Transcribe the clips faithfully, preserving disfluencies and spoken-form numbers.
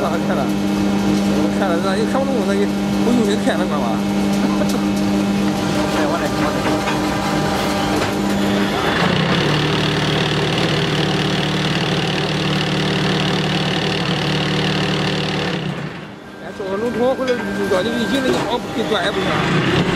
让他开了，我开了，那也看不懂，那也不用心看那干嘛？ 哎，我来，我来。 哎，做个龙头或者路段，你一进那个好给断也不行。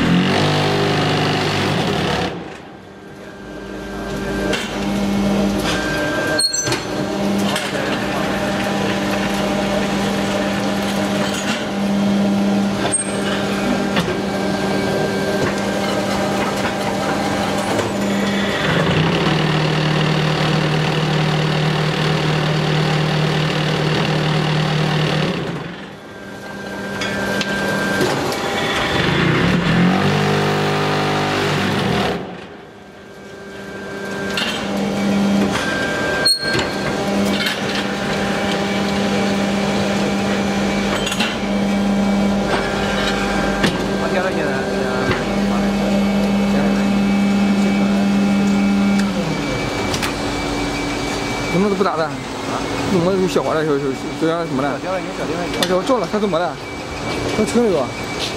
怎么都不打的？啊？怎么有消化了？就就就像什么了？他叫我照了，他怎么了？他车那个。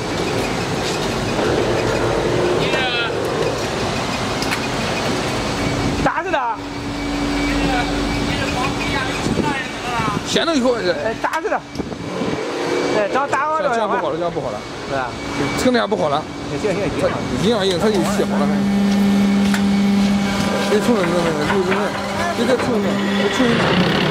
打着的。先弄以后，哎，打着的。哎，这样打完了。这样不好了，这样不好了。是吧？车那样不好了。行行行。一样硬，他就写好了。别冲着那个那个，就是那。 别再冲了，别冲了。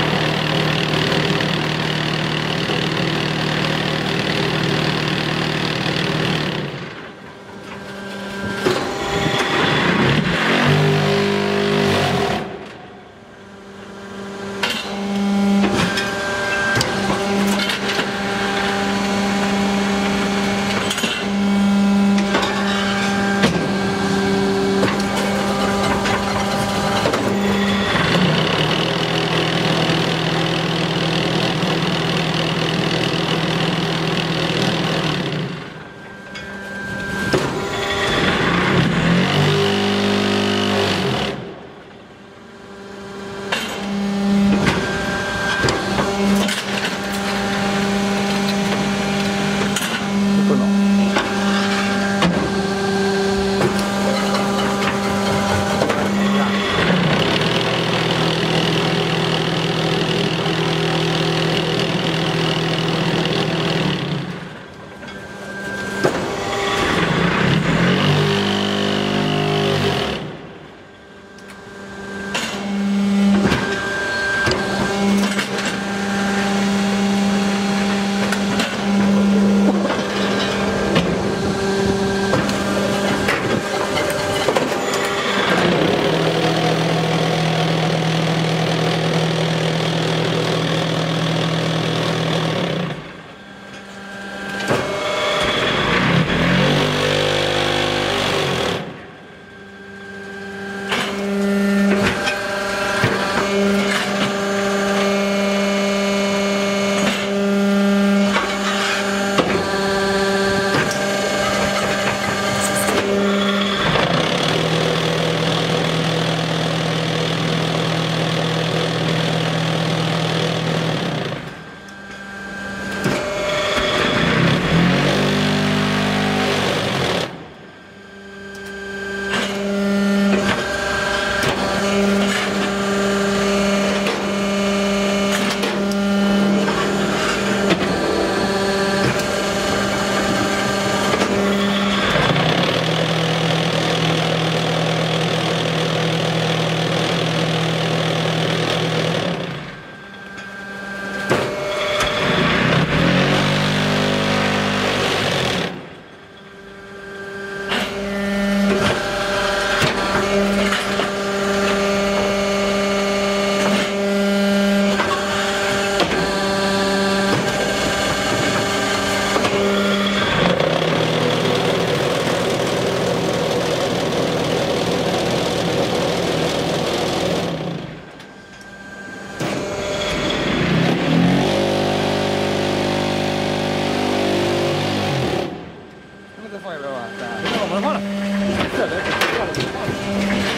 放一边吧，我们放了，这边放了，放了。